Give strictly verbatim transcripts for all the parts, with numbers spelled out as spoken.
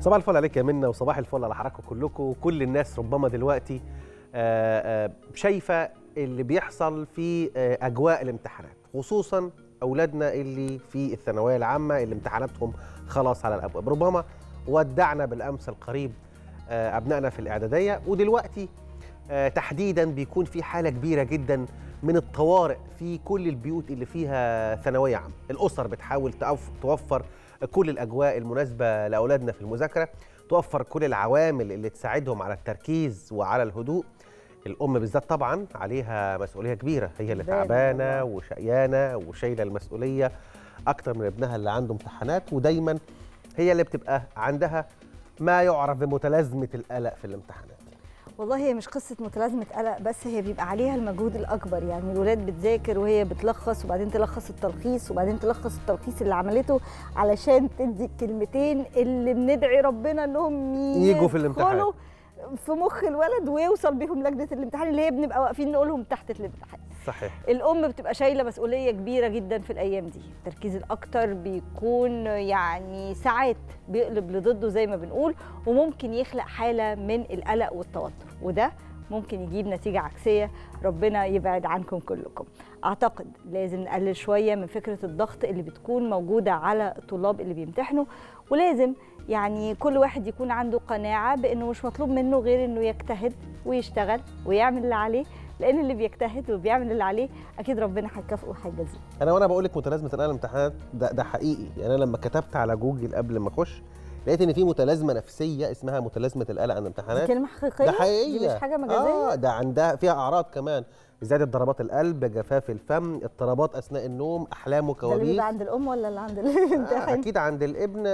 صباح الفل عليك يا منى، وصباح الفل على حضراتكم كلكم. وكل الناس ربما دلوقتي آآ آآ شايفه اللي بيحصل في اجواء الامتحانات، خصوصا اولادنا اللي في الثانويه العامه اللي امتحاناتهم خلاص على الابواب. ربما ودعنا بالامس القريب ابنائنا في الاعداديه، ودلوقتي تحديدا بيكون في حاله كبيره جدا من الطوارئ في كل البيوت اللي فيها ثانويه عامه. الاسر بتحاول توفر كل الاجواء المناسبه لاولادنا في المذاكره، توفر كل العوامل اللي تساعدهم على التركيز وعلى الهدوء. الام بالذات طبعا عليها مسؤوليه كبيره، هي اللي تعبانه وشقيانه وشايله المسؤوليه اكتر من ابنها اللي عنده امتحانات، ودايما هي اللي بتبقى عندها ما يعرف بمتلازمه القلق في الامتحانات. والله هي مش قصه متلازمه قلق بس، هي بيبقى عليها المجهود الاكبر. يعني الولاد بتذاكر وهي بتلخص، وبعدين تلخص التلخيص، وبعدين تلخص التلخيص اللي عملته علشان تدي الكلمتين اللي بندعي ربنا انهم يجوا في الامتحان في مخ الولد ويوصل بيهم لجنه الامتحان اللي هي بنبقى واقفين نقولهم تحت الامتحان. صحيح. الام بتبقى شايله مسؤوليه كبيره جدا في الايام دي. التركيز الاكتر بيكون يعني ساعات بيقلب لضده زي ما بنقول، وممكن يخلق حاله من القلق والتوتر، وده ممكن يجيب نتيجه عكسيه. ربنا يبعد عنكم كلكم. اعتقد لازم نقلل شويه من فكره الضغط اللي بتكون موجوده على الطلاب اللي بيمتحنوا، ولازم يعني كل واحد يكون عنده قناعه بانه مش مطلوب منه غير انه يجتهد ويشتغل ويعمل اللي عليه، لان اللي بيجتهد وبيعمل اللي عليه اكيد ربنا هيكافئه وهيجازيه. انا وانا بقول لك متلازمه القلق الامتحانات ده, ده حقيقي. يعني انا لما كتبت على جوجل قبل ما اخش لقيت ان في متلازمه نفسيه اسمها متلازمه القلق عن الامتحانات. دي كلمه حقيقيه؟ ده حقيقيه، دي مش حاجه مجازيه. اه ده عندها فيها اعراض كمان، زياده ضربات القلب، جفاف الفم، اضطرابات اثناء النوم، احلام وكوابيس. ده اللي بيبقى عند الام ولا اللي عند الامتحان؟ آه اكيد عند الابن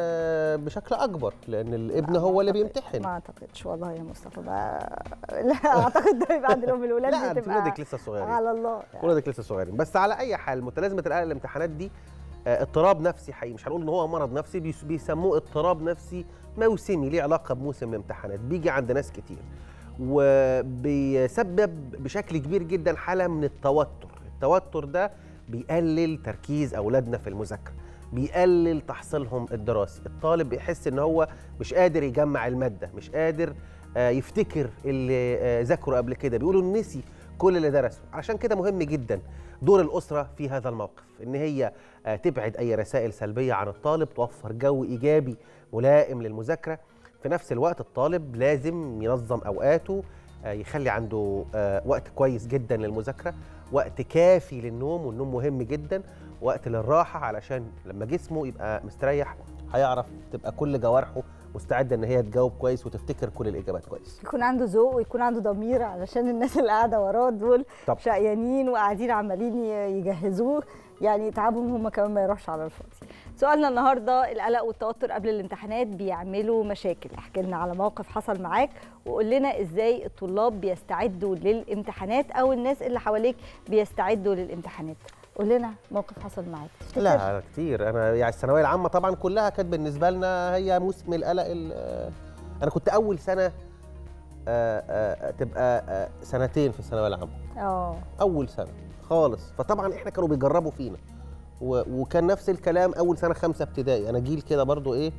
بشكل اكبر، لان الابن هو اللي بيمتحن. ما اعتقدش والله يا مصطفى بقى. لا اعتقد ده بيبقى عند الام. الولاد لا بتبقى ولادك لسه صغيرين على الله يعني. ولادك لسه صغيرين. بس على اي حال متلازمه القلق الامتحانات دي اضطراب نفسي حقيقي، مش هنقول ان هو مرض نفسي، بيسموه اضطراب نفسي موسمي ليه علاقه بموسم الامتحانات، بيجي عند ناس كتير وبيسبب بشكل كبير جدا حاله من التوتر. التوتر ده بيقلل تركيز اولادنا في المذاكره، بيقلل تحصيلهم الدراسي. الطالب بيحس ان هو مش قادر يجمع الماده، مش قادر يفتكر اللي ذاكره قبل كده، بيقولوا نسي كل اللي درسه. عشان كده مهم جدا دور الأسرة في هذا الموقف، إن هي تبعد أي رسائل سلبية عن الطالب، توفر جو إيجابي ملائم للمذاكرة. في نفس الوقت الطالب لازم ينظم أوقاته، يخلي عنده وقت كويس جدا للمذاكرة، وقت كافي للنوم، والنوم مهم جدا، وقت للراحة علشان لما جسمه يبقى مستريح هيعرف تبقى كل جوارحه مستعده ان هي تجاوب كويس وتفتكر كل الاجابات كويس. يكون عنده ذوق ويكون عنده ضمير، علشان الناس اللي قاعده وراه دول شقيانين وقاعدين عمالين يجهزوه، يعني تعبهم هم كمان ما يروحش على الفاضي. سؤالنا النهارده، القلق والتوتر قبل الامتحانات بيعملوا مشاكل. احكي لنا على موقف حصل معاك وقول لنا ازاي الطلاب بيستعدوا للامتحانات او الناس اللي حواليك بيستعدوا للامتحانات. قول لنا موقف حصل معاك. لا كتير. انا يعني الثانويه العامه طبعا كلها كانت بالنسبه لنا هي موسم القلق. انا كنت اول سنه آآ آآ تبقى سنتين في الثانويه العامه. اه اول سنه خالص، فطبعا احنا كانوا بيجربوا فينا، وكان نفس الكلام اول سنه خمسه ابتدائي. انا جيل كده برضو ايه،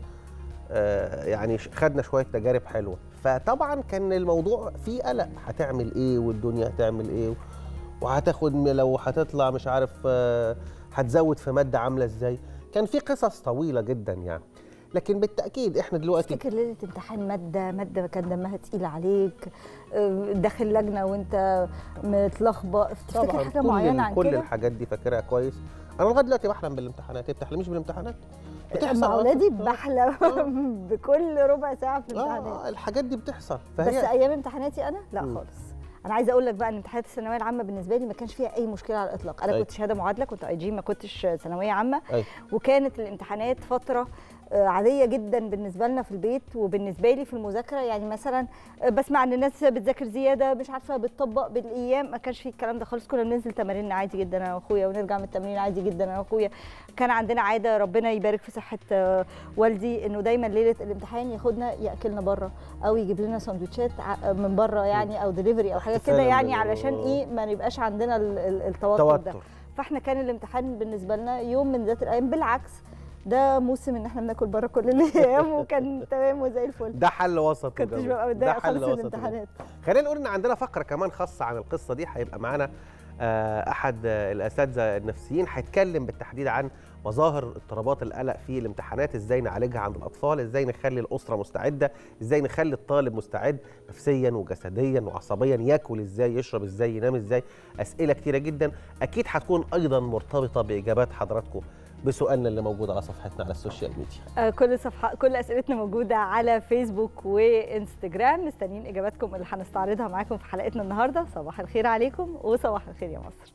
يعني خدنا شويه تجارب حلوه، فطبعا كان الموضوع فيه قلق، هتعمل ايه والدنيا هتعمل ايه، وهتاخد لو هتطلع مش عارف هتزود في ماده عامله ازاي. كان في قصص طويله جدا يعني. لكن بالتاكيد احنا دلوقتي تفتكر ليله امتحان ماده ماده كان دمها تقيل عليك، داخل لجنه وانت متلخبط، تفتكر حاجه معينه عن كل كده؟ كل الحاجات دي فاكرها كويس. انا لغايه دلوقتي بحلم بالامتحانات. انت بتحلميش بالامتحانات؟ بتحصل مع اولادي، بحلم بكل ربع ساعه في الامتحانات. اه الحاجات دي بتحصل. فهي بس ايام امتحاناتي انا لا م. خالص. انا عايزه اقول لك بقى ان امتحانات الثانويه العامه بالنسبه لي ما كانش فيها اي مشكله على الاطلاق. انا أي. كنت شهاده معادله، كنت اي جي، ما كنتش ثانويه عامه. أي. وكانت الامتحانات فتره عاديه جدا بالنسبه لنا في البيت وبالنسبه لي في المذاكره. يعني مثلا بسمع ان الناس بتذاكر زياده، مش عارفه بتطبق بالايام، ما كانش في الكلام ده خالص. كنا بننزل تمارين عادي جدا انا واخويا، ونرجع من التمرين عادي جدا انا واخويا. كان عندنا عاده، ربنا يبارك في صحه والدي، انه دايما ليله الامتحان ياخدنا ياكلنا بره او يجيب لنا سندوتشات من بره يعني، او دليفري او حاجه كده يعني، علشان ايه ما نبقاش عندنا التوتر ده. فاحنا كان الامتحان بالنسبه لنا يوم من ذات الايام. بالعكس ده موسم ان احنا بناكل بره كل الايام وكان تمام وزي الفل. ده حل وسط، كنتش ببقى متضايقه خالص من الامتحانات. خلينا نقول ان عندنا فقره كمان خاصه عن القصه دي، هيبقى معانا احد الاساتذه النفسيين هيتكلم بالتحديد عن مظاهر اضطرابات القلق في الامتحانات، ازاي نعالجها عند الاطفال، ازاي نخلي الاسره مستعده، ازاي نخلي الطالب مستعد نفسيا وجسديا وعصبيا، ياكل ازاي، يشرب ازاي، ينام ازاي. اسئله كتيره جدا اكيد هتكون ايضا مرتبطه باجابات حضراتكم بسؤالنا اللي موجود على صفحتنا على السوشيال ميديا. كل صفحه كل اسئلتنا موجوده على فيسبوك وانستجرام، مستنيين اجاباتكم اللي هنستعرضها معاكم في حلقتنا النهارده. صباح الخير عليكم وصباح الخير يا مصر.